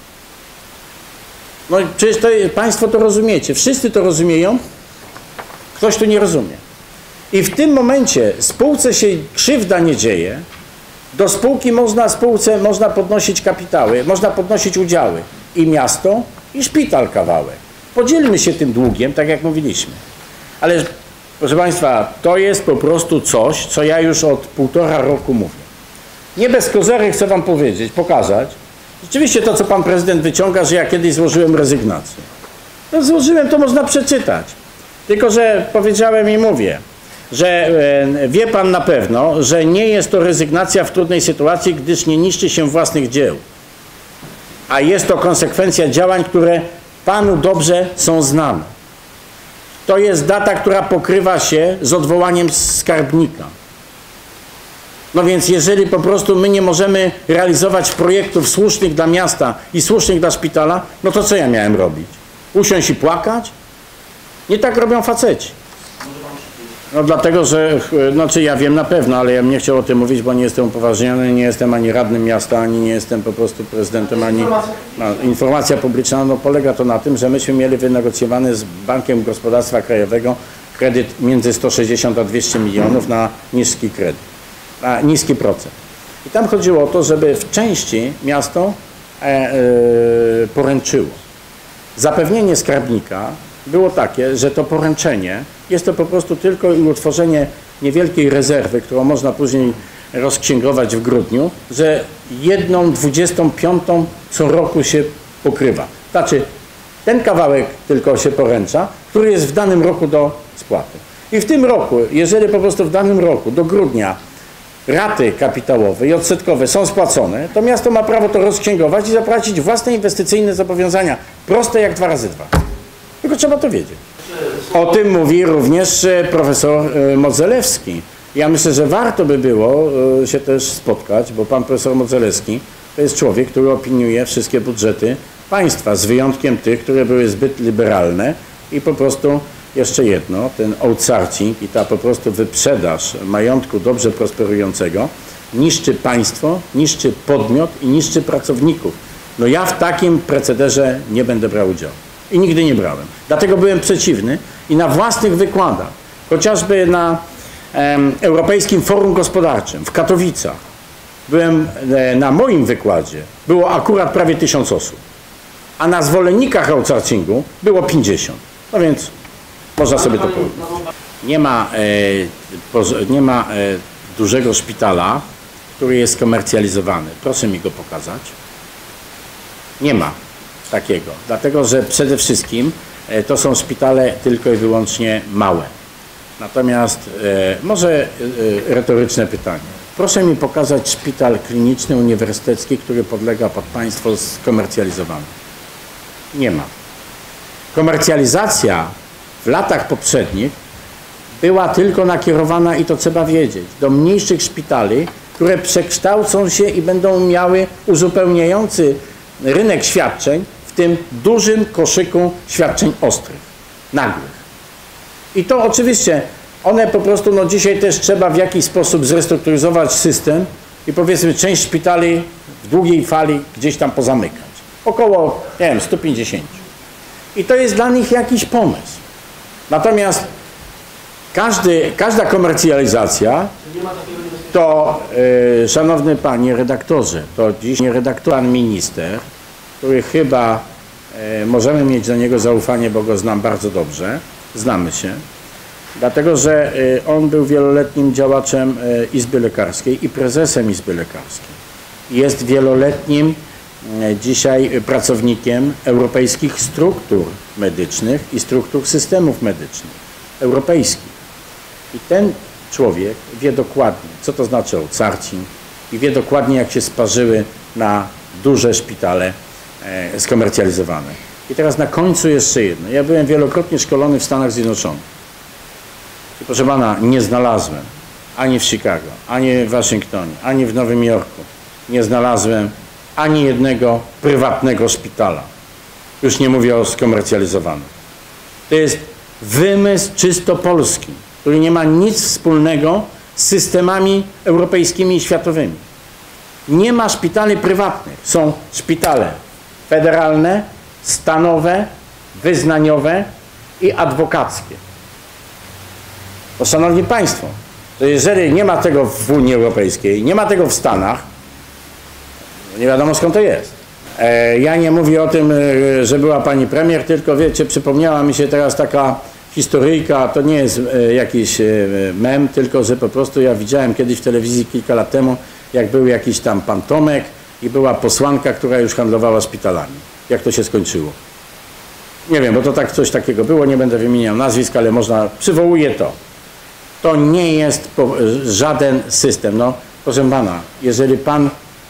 No przecież to, państwo to rozumiecie. Wszyscy to rozumieją. Ktoś tu nie rozumie. I w tym momencie spółce się krzywda nie dzieje. Do spółki można, spółce można podnosić kapitały, można podnosić udziały. I miasto, i szpital kawałek. Podzielmy się tym długiem, tak jak mówiliśmy. Ale proszę państwa, to jest po prostu coś, co ja już od półtora roku mówię. Nie bez kozery chcę wam powiedzieć, pokazać. Rzeczywiście to, co pan prezydent wyciąga, że ja kiedyś złożyłem rezygnację. No złożyłem, to można przeczytać. Tylko że powiedziałem i mówię, że wie pan na pewno, że nie jest to rezygnacja w trudnej sytuacji, gdyż nie niszczy się własnych dzieł. A jest to konsekwencja działań, które panu dobrze są znane. To jest data, która pokrywa się z odwołaniem skarbnika. No więc jeżeli po prostu my nie możemy realizować projektów słusznych dla miasta i słusznych dla szpitala, no to co ja miałem robić? Usiąść i płakać? Nie tak robią faceci. No dlatego, że, znaczy ja wiem na pewno, ale ja bym nie chciał o tym mówić, bo nie jestem upoważniony, nie jestem ani radnym miasta, ani nie jestem po prostu prezydentem, ani... No, informacja publiczna, no polega to na tym, że myśmy mieli wynegocjowany z Bankiem Gospodarstwa Krajowego kredyt między sto sześćdziesiąt a dwieście milionów na niski kredyt, na niski procent. I tam chodziło o to, żeby w części miasto e, e, poręczyło. Zapewnienie skarbnika było takie, że to poręczenie jest to po prostu tylko i utworzenie niewielkiej rezerwy, którą można później rozksięgować w grudniu, że jedną dwudziestą piątą co roku się pokrywa. Znaczy ten kawałek tylko się poręcza, który jest w danym roku do spłaty. I w tym roku, jeżeli po prostu w danym roku do grudnia raty kapitałowe i odsetkowe są spłacone, to miasto ma prawo to rozksięgować i zapłacić własne inwestycyjne zobowiązania. Proste jak dwa razy dwa. Tylko trzeba to wiedzieć. O tym mówi również profesor Modzelewski. Ja myślę, że warto by było się też spotkać, bo pan profesor Modzelewski to jest człowiek, który opiniuje wszystkie budżety państwa, z wyjątkiem tych, które były zbyt liberalne i po prostu jeszcze jedno, ten outsourcing i ta po prostu wyprzedaż majątku dobrze prosperującego niszczy państwo, niszczy podmiot i niszczy pracowników. No ja w takim procederze nie będę brał udziału. I nigdy nie brałem. Dlatego byłem przeciwny i na własnych wykładach, chociażby na em, Europejskim Forum Gospodarczym w Katowicach, byłem e, na moim wykładzie, było akurat prawie tysiąc osób, a na zwolennikach outsourcingu było pięćdziesiąt. No więc można sobie to powiedzieć. Nie ma, e, nie ma e, dużego szpitala, który jest komercjalizowany. Proszę mi go pokazać. Nie ma takiego, dlatego że przede wszystkim e, to są szpitale tylko i wyłącznie małe. Natomiast e, może e, retoryczne pytanie. Proszę mi pokazać szpital kliniczny uniwersytecki, który podlega pod państwo skomercjalizowany. Nie ma. Komercjalizacja w latach poprzednich była tylko nakierowana, i to trzeba wiedzieć, do mniejszych szpitali, które przekształcą się i będą miały uzupełniający rynek świadczeń w tym dużym koszyku świadczeń ostrych, nagłych. I to oczywiście one po prostu, no dzisiaj też trzeba w jakiś sposób zrestrukturyzować system i powiedzmy część szpitali w długiej fali gdzieś tam pozamykać. Około, nie wiem, sto pięćdziesiąt. I to jest dla nich jakiś pomysł. Natomiast każdy, każda komercjalizacja to, yy, szanowny panie redaktorze, to dziś nie redaktor, pan minister, który chyba yy, możemy mieć do niego zaufanie, bo go znam bardzo dobrze, znamy się, dlatego że yy, on był wieloletnim działaczem yy, Izby Lekarskiej i prezesem Izby Lekarskiej. Jest wieloletnim yy, dzisiaj pracownikiem europejskich struktur medycznych i struktur systemów medycznych europejskich. I ten człowiek wie dokładnie, co to znaczy outsourcing i wie dokładnie, jak się sparzyły na duże szpitale e, skomercjalizowane. I teraz na końcu jeszcze jedno. Ja byłem wielokrotnie szkolony w Stanach Zjednoczonych. I proszę pana, nie znalazłem ani w Chicago, ani w Waszyngtonie, ani w Nowym Jorku. Nie znalazłem ani jednego prywatnego szpitala. Już nie mówię o skomercjalizowanym. To jest wymysł czysto polski, który nie ma nic wspólnego z systemami europejskimi i światowymi. Nie ma szpitali prywatnych. Są szpitale federalne, stanowe, wyznaniowe i adwokackie. Bo szanowni państwo, to jeżeli nie ma tego w Unii Europejskiej, nie ma tego w Stanach, nie wiadomo skąd to jest. E, ja nie mówię o tym, e, że była pani premier, tylko wiecie, przypomniała mi się teraz taka historyjka, to nie jest e, jakiś e, mem, tylko że po prostu ja widziałem kiedyś w telewizji kilka lat temu, jak był jakiś tam pan Tomek i była posłanka, która już handlowała szpitalami. Jak to się skończyło? Nie wiem, bo to tak coś takiego było, nie będę wymieniał nazwisk, ale można, przywołuję to. To nie jest po, żaden system. No, proszę pana, jeżeli pan,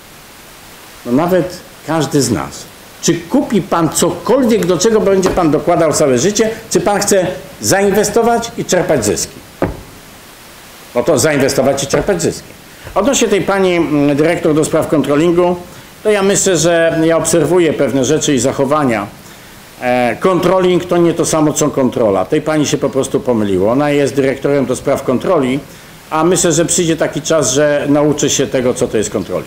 no nawet każdy z nas, czy kupi pan cokolwiek, do czego będzie pan dokładał całe życie, czy pan chce zainwestować i czerpać zyski? No to zainwestować i czerpać zyski. Odnośnie tej pani dyrektor do spraw kontrolingu, to ja myślę, że ja obserwuję pewne rzeczy i zachowania. Kontroling to nie to samo co kontrola. Tej pani się po prostu pomyliło. Ona jest dyrektorem do spraw kontroli, a myślę, że przyjdzie taki czas, że nauczy się tego, co to jest kontroling.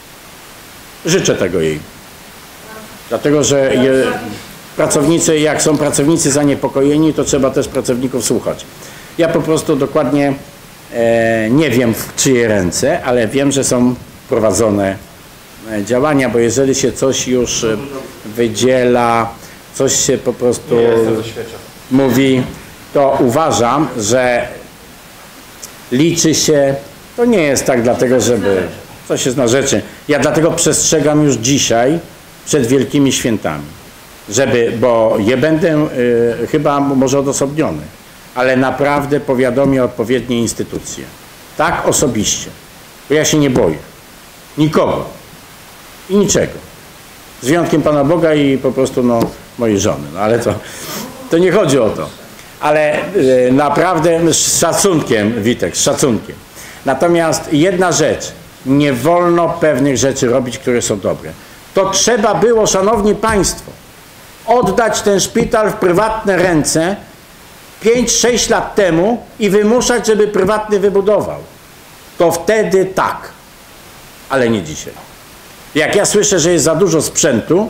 Życzę tego jej. Dlatego, że je, pracownicy, jak są pracownicy zaniepokojeni, to trzeba też pracowników słuchać. Ja po prostu dokładnie e, nie wiem, w czyje ręce, ale wiem, że są prowadzone działania, bo jeżeli się coś już wydziela, coś się po prostu mówi, to uważam, że liczy się, to nie jest tak dlatego, żeby coś jest na rzeczy. Ja dlatego przestrzegam już dzisiaj przed wielkimi świętami, żeby, bo je będę y, chyba może odosobniony, ale naprawdę powiadomię odpowiednie instytucje. Tak osobiście, bo ja się nie boję. Nikogo i niczego. Z wyjątkiem Pana Boga i po prostu no, mojej żony. No, ale to, to nie chodzi o to. Ale y, naprawdę z szacunkiem, Witek, z szacunkiem. Natomiast jedna rzecz. Nie wolno pewnych rzeczy robić, które są dobre. To trzeba było, szanowni państwo, oddać ten szpital w prywatne ręce pięć sześć lat temu i wymuszać, żeby prywatny wybudował. To wtedy tak. Ale nie dzisiaj. Jak ja słyszę, że jest za dużo sprzętu,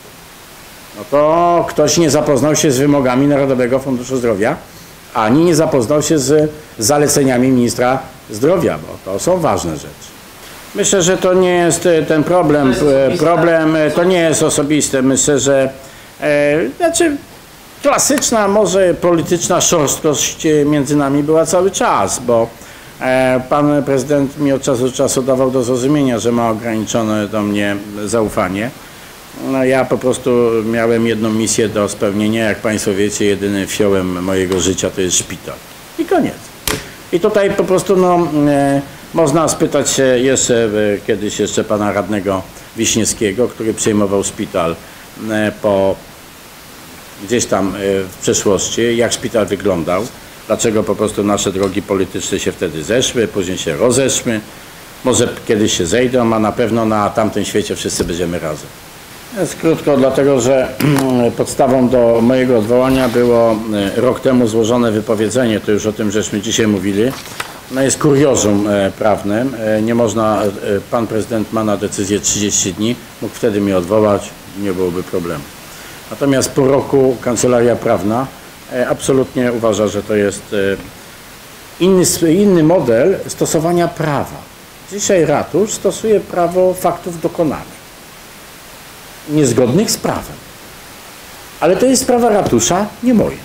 no to ktoś nie zapoznał się z wymogami Narodowego Funduszu Zdrowia, ani nie zapoznał się z zaleceniami ministra zdrowia, bo to są ważne rzeczy. Myślę, że to nie jest ten problem. Problem to nie jest osobiste. Myślę, że e, znaczy klasyczna, może polityczna szorstkość między nami była cały czas, bo e, pan prezydent mi od czasu do czasu dawał do zrozumienia, że ma ograniczone do mnie zaufanie. No, ja po prostu miałem jedną misję do spełnienia. Jak państwo wiecie, jedynym fiołem mojego życia to jest szpital. I koniec. I tutaj po prostu no, e, można spytać się jeszcze e, kiedyś jeszcze pana radnego Wiśniewskiego, który przejmował szpital e, po gdzieś tam e, w przeszłości, jak szpital wyglądał, dlaczego po prostu nasze drogi polityczne się wtedy zeszły, później się rozeszły. Może kiedyś się zejdą, a na pewno na tamtym świecie wszyscy będziemy razem. Jest krótko, dlatego że podstawą do mojego odwołania było rok temu złożone wypowiedzenie, to już o tym żeśmy dzisiaj mówili. No jest kuriozum prawnym, nie można, pan prezydent ma na decyzję trzydzieści dni, mógł wtedy mnie odwołać, nie byłoby problemu. Natomiast po roku Kancelaria Prawna absolutnie uważa, że to jest inny, inny model stosowania prawa. Dzisiaj ratusz stosuje prawo faktów dokonanych, niezgodnych z prawem. Ale to jest sprawa ratusza, nie moja.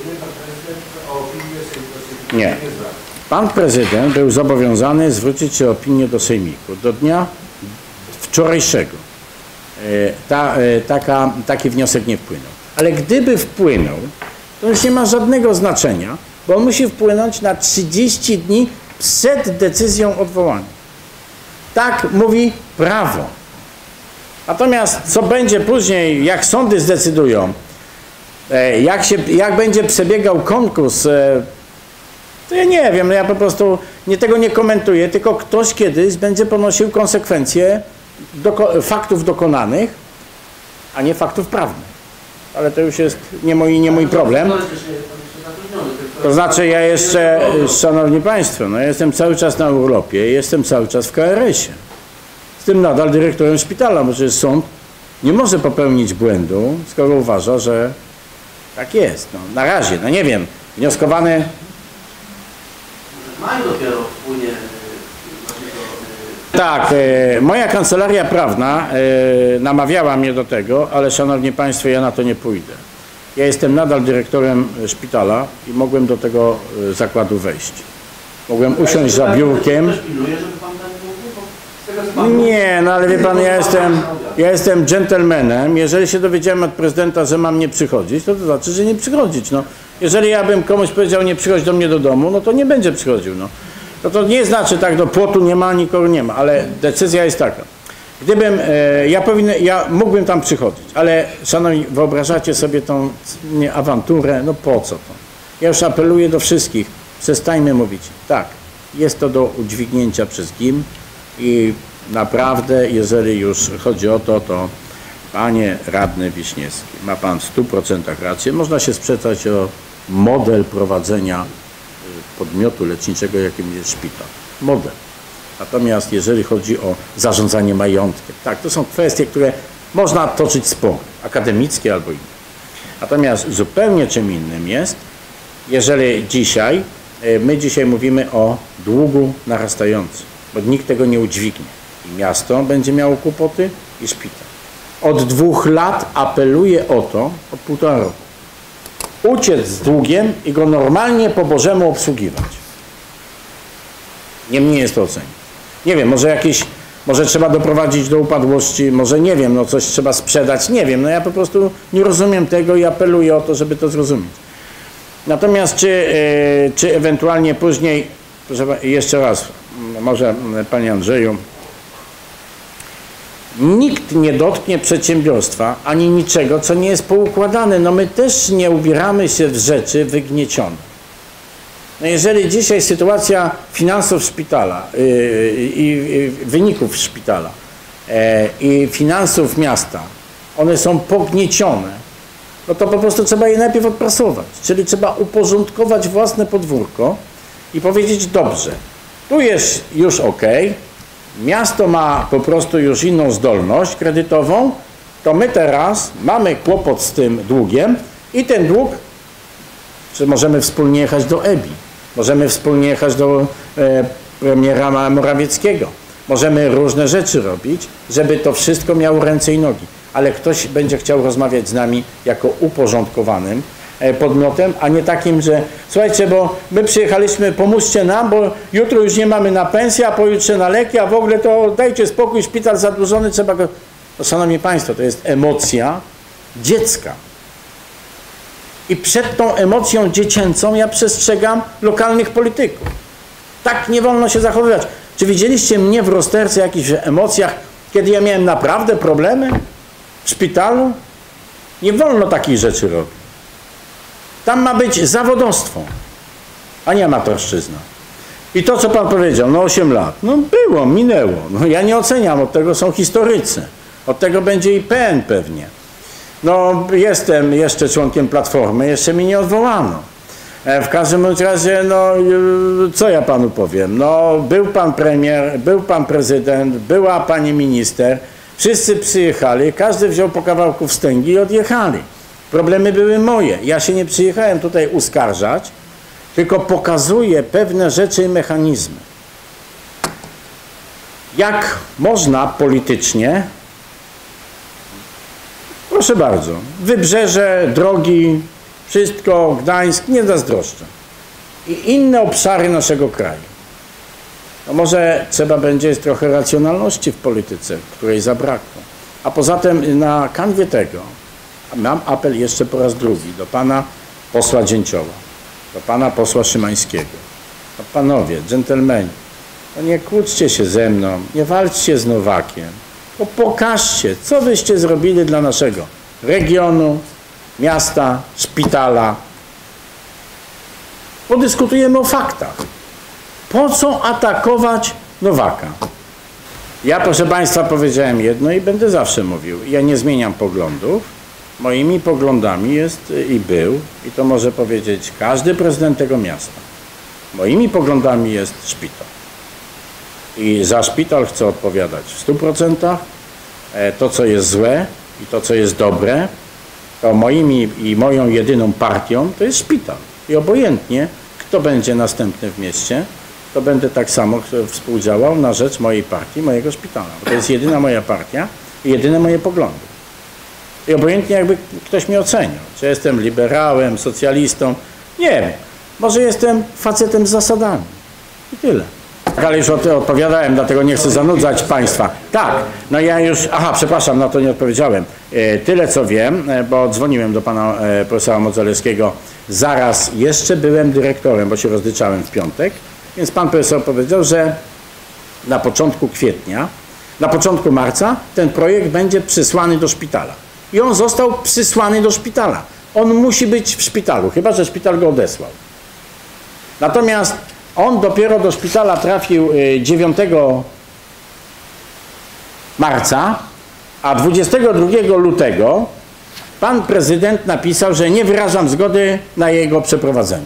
Nie. Pan prezydent był zobowiązany zwrócić się opinię do Sejmiku. Do dnia wczorajszego ta, taka, taki wniosek nie wpłynął. Ale gdyby wpłynął, to już nie ma żadnego znaczenia, bo on musi wpłynąć na trzydzieści dni przed decyzją odwołania. Tak mówi prawo. Natomiast co będzie później, jak sądy zdecydują, jak, się, jak będzie przebiegał konkurs, to ja nie wiem, ja po prostu nie, tego nie komentuję, tylko ktoś kiedyś będzie ponosił konsekwencje doko faktów dokonanych, a nie faktów prawnych. Ale to już jest nie mój, nie mój problem. To znaczy ja jeszcze, szanowni państwo, no jestem cały czas na urlopie, jestem cały czas w K R S ie. jestem nadal dyrektorem szpitala. Może sąd nie może popełnić błędu, skoro uważa, że tak jest. No, na razie, no nie wiem, wnioskowane... Mają dopiero wpłynie... Tak, e, moja kancelaria prawna e, namawiała mnie do tego, ale szanowni państwo, ja na to nie pójdę. Ja jestem nadal dyrektorem szpitala i mogłem do tego e, zakładu wejść. Mogłem usiąść za biurkiem. Nie, no ale wie pan, ja jestem, ja jestem dżentelmenem. Jeżeli się dowiedziałem od prezydenta, że mam nie przychodzić, to to znaczy, że nie przychodzić. No, jeżeli ja bym komuś powiedział, nie przychodź do mnie do domu, no to nie będzie przychodził. No. To, to nie znaczy tak, do płotu nie ma, nikogo nie ma, ale decyzja jest taka. Gdybym, e, ja, powinien, ja mógłbym tam przychodzić, ale szanowni, wyobrażacie sobie tą nie, awanturę, no po co to? Ja już apeluję do wszystkich, przestańmy mówić, tak, jest to do udźwignięcia przez G I M i naprawdę, jeżeli już chodzi o to, to panie radny Wiśniewski, ma pan w stu procentach rację, można się sprzeczać o model prowadzenia podmiotu leczniczego, jakim jest szpital. Model. Natomiast jeżeli chodzi o zarządzanie majątkiem, tak, to są kwestie, które można toczyć spory, akademickie albo inne. Natomiast zupełnie czym innym jest, jeżeli dzisiaj, my dzisiaj mówimy o długu narastającym, bo nikt tego nie udźwignie. I miasto będzie miało kłopoty i szpital. Od dwóch lat apeluję o to, od półtora roku, uciec z długiem i go normalnie po Bożemu obsługiwać. Nie mnie jest to ocenić. Nie wiem, może jakieś, może trzeba doprowadzić do upadłości, może nie wiem, no coś trzeba sprzedać, nie wiem, no ja po prostu nie rozumiem tego i apeluję o to, żeby to zrozumieć. Natomiast czy, yy, czy ewentualnie później, proszę, jeszcze raz, może panie Andrzeju, nikt nie dotknie przedsiębiorstwa ani niczego, co nie jest poukładane. No my też nie ubieramy się w rzeczy wygniecione. No jeżeli dzisiaj sytuacja finansów szpitala yy, i yy, wyników szpitala yy, i finansów miasta, one są pogniecione, no to po prostu trzeba je najpierw odprasować. Czyli trzeba uporządkować własne podwórko i powiedzieć, dobrze, tu jest już ok, miasto ma po prostu już inną zdolność kredytową, to my teraz mamy kłopot z tym długiem i ten dług, czy możemy wspólnie jechać do E B I, możemy wspólnie jechać do e, premiera Morawieckiego, możemy różne rzeczy robić, żeby to wszystko miało ręce i nogi, ale ktoś będzie chciał rozmawiać z nami jako uporządkowanym podmiotem, a nie takim, że słuchajcie, bo my przyjechaliśmy, pomóżcie nam, bo jutro już nie mamy na pensję, a pojutrze na leki, a w ogóle to dajcie spokój, szpital zadłużony, trzeba go... No, szanowni państwo, to jest emocja dziecka. I przed tą emocją dziecięcą ja przestrzegam lokalnych polityków. Tak nie wolno się zachowywać. Czy widzieliście mnie w rozterce jakichś emocjach, kiedy ja miałem naprawdę problemy w szpitalu? Nie wolno takich rzeczy robić. Tam ma być zawodowstwo, a nie amatorszczyzna. I to, co pan powiedział, no osiem lat, no było, minęło. No ja nie oceniam, od tego są historycy. Od tego będzie i P N pewnie. No jestem jeszcze członkiem Platformy, jeszcze mi nie odwołano. W każdym razie, no co ja panu powiem, no był pan premier, był pan prezydent, była pani minister, wszyscy przyjechali, każdy wziął po kawałku wstęgi i odjechali. Problemy były moje. Ja się nie przyjechałem tutaj uskarżać, tylko pokazuję pewne rzeczy i mechanizmy. Jak można politycznie, proszę bardzo, wybrzeże, drogi, wszystko, Gdańsk, nie zazdroszczę. I inne obszary naszego kraju. No może trzeba będzie trochę racjonalności w polityce, której zabrakło. A poza tym na kanwie tego mam apel jeszcze po raz drugi do pana posła Dzięcioła, do pana posła Szymańskiego. No panowie, dżentelmeni, no nie kłóćcie się ze mną, nie walczcie z Nowakiem, bo pokażcie, co wyście zrobili dla naszego regionu, miasta, szpitala. Podyskutujemy o faktach. Po co atakować Nowaka? Ja, proszę państwa, powiedziałem jedno i będę zawsze mówił. Ja nie zmieniam poglądów. Moimi poglądami jest i był, i to może powiedzieć każdy prezydent tego miasta, moimi poglądami jest szpital. I za szpital chcę odpowiadać w stu procentach. To, co jest złe i to, co jest dobre, to moimi i moją jedyną partią to jest szpital. I obojętnie, kto będzie następny w mieście, to będę tak samo współdziałał na rzecz mojej partii, mojego szpitala. Bo to jest jedyna moja partia i jedyne moje poglądy. I obojętnie jakby ktoś mnie oceniał, czy jestem liberałem, socjalistą, nie wiem. Może jestem facetem z zasadami. I tyle. Ale już odpowiadałem, dlatego nie chcę zanudzać Państwa. Tak, no ja już, aha, przepraszam, na to nie odpowiedziałem. E, tyle co wiem, e, bo dzwoniłem do pana e, profesora Modzelewskiego, zaraz jeszcze byłem dyrektorem, bo się rozliczałem w piątek, więc pan profesor powiedział, że na początku kwietnia, na początku marca ten projekt będzie przysłany do szpitala. I on został przysłany do szpitala. On musi być w szpitalu, chyba że szpital go odesłał. Natomiast on dopiero do szpitala trafił dziewiątego marca, a dwudziestego drugiego lutego pan prezydent napisał, że nie wyrażam zgody na jego przeprowadzenie.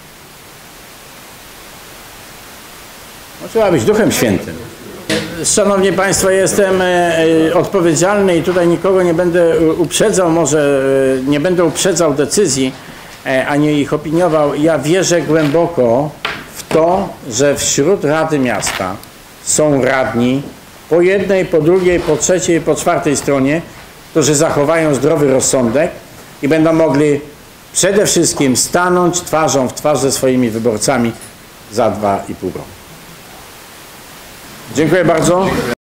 No, trzeba być Duchem Świętym. Szanowni Państwo, jestem odpowiedzialny i tutaj nikogo nie będę uprzedzał, może nie będę uprzedzał decyzji, ani ich opiniował. Ja wierzę głęboko w to, że wśród Rady Miasta są radni po jednej, po drugiej, po trzeciej, po czwartej stronie, którzy zachowają zdrowy rozsądek i będą mogli przede wszystkim stanąć twarzą w twarz ze swoimi wyborcami za dwa i pół roku. Dziękuję bardzo.